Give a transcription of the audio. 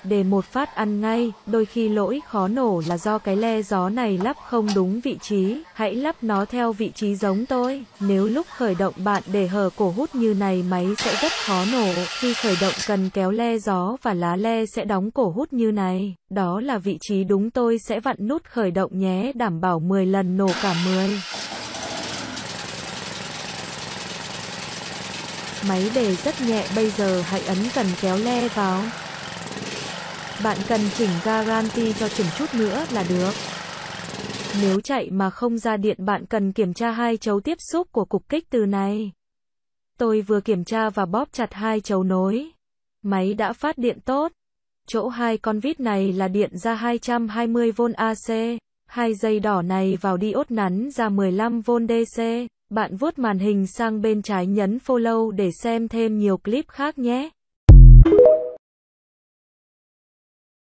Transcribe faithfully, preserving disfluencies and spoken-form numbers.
để một phát ăn ngay, đôi khi lỗi khó nổ là do cái le gió này lắp không đúng vị trí, hãy lắp nó theo vị trí giống tôi. Nếu lúc khởi động bạn để hở cổ hút như này máy sẽ rất khó nổ, khi khởi động cần kéo le gió và lá le sẽ đóng cổ hút như này, đó là vị trí đúng tôi sẽ vặn nút khởi động nhé, đảm bảo mười lần nổ cả mười. Máy đề rất nhẹ, bây giờ hãy ấn cần kéo le vào. Bạn cần chỉnh Guarantee cho chừng chút nữa là được. Nếu chạy mà không ra điện bạn cần kiểm tra hai chấu tiếp xúc của cục kích từ này. Tôi vừa kiểm tra và bóp chặt hai chấu nối. Máy đã phát điện tốt. Chỗ hai con vít này là điện ra hai trăm hai mươi vôn a xê. Hai dây đỏ này vào diode nắn ra mười lăm vôn đê xê. Bạn vuốt màn hình sang bên trái nhấn follow để xem thêm nhiều clip khác nhé.